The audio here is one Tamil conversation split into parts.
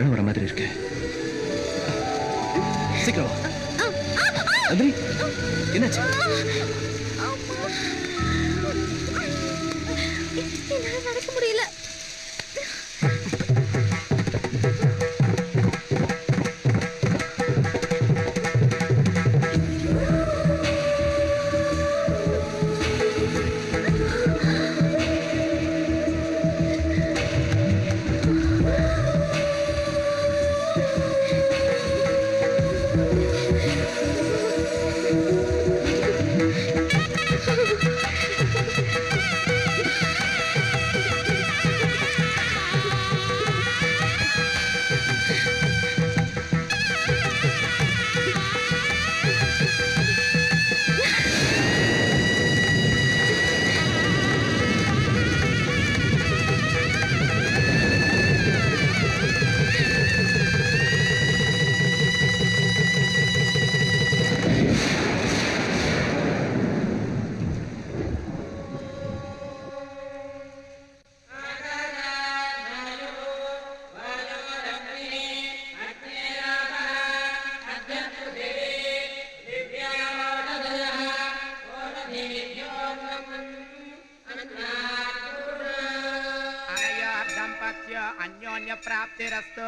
கனவு வர மாதிரி இருக்கு. சீக்கிரம் நந்தினி, என்னாச்சு? நடக்க முடியல. अन्योन्य प्राप्तिरस्तु।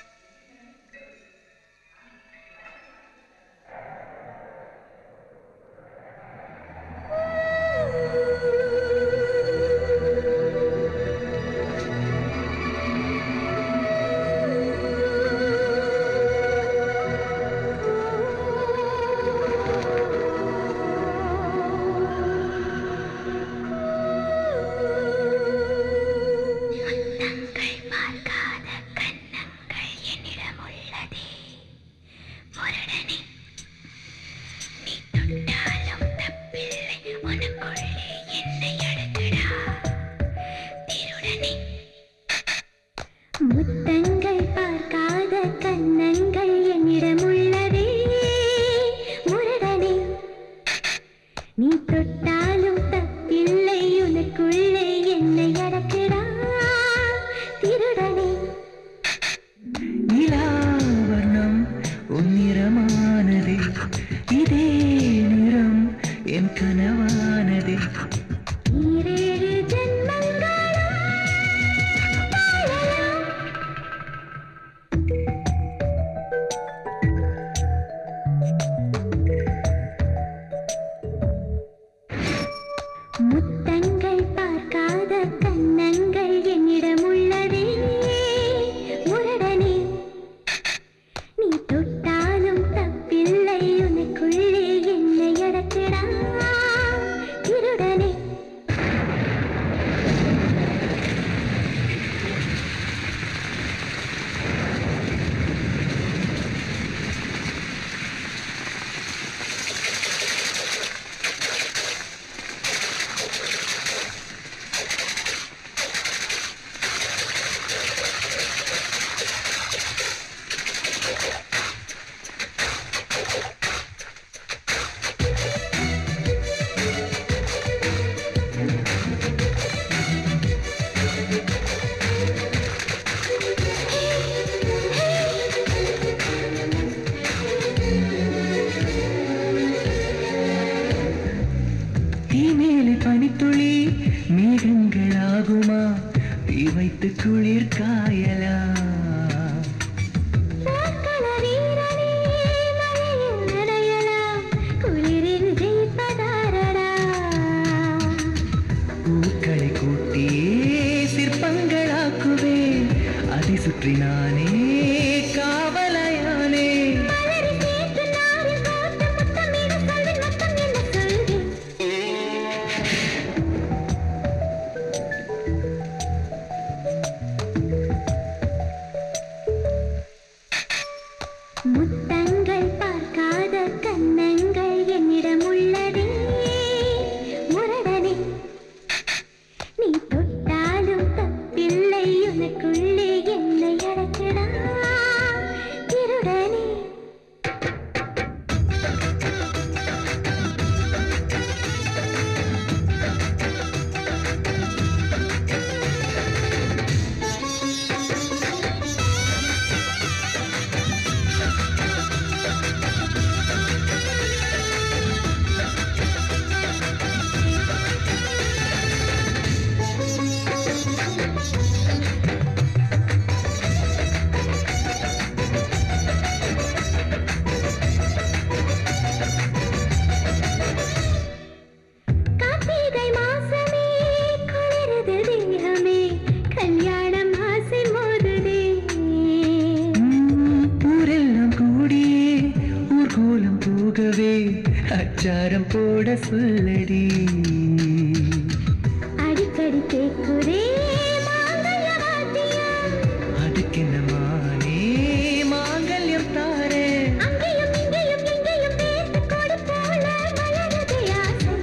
முத்தங்கள் பார்க்காத கண்ணங்கள் என்னிடம் உள்ளதே முரடனே, நீ தொட்டாலும் தப்பில்லை உனக்குள்ளே என்னை அடக்குடா திருடனே. நிலாவர்ணம் உன்னிறமானதே, இதே நிறம் என் கனவானதே. ஈரேழு ஜென்மங்கள் முத்தங்கள் பார்க்காத கண்ணங்கள் என்னிடம் உள்ளதே முரடனே, நீ தொட்டாலும் தப்பில்லை உனக்குள்ளே என்னை அடக்குடா இப்பவே அச்சாரம் போட சொல்லடி. அடிக்கடி கேக்குதே அதுக்கென்னமானே மாங்கல்யம் தாரே. அங்கேயும் இங்கேயும் எங்கேயும் பேச கொடு போல வளருதே ஆசை.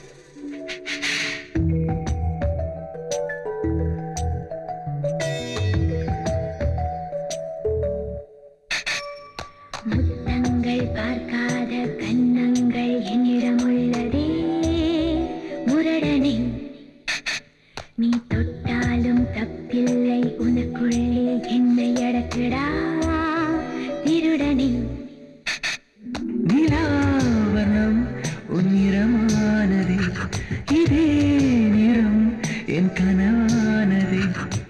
முத்தங்கள் பார்க்காத கன்னங்கள் என்னிடம் உள்ளதே முரடனே. நீ தொட்டாலும் தப்பில்லை உனக்குள்ளே என்னை அடக்குடா திருடனே. நிலாவனம் உன் நிறமானதே, இதே நிறம் என் கனவானதே.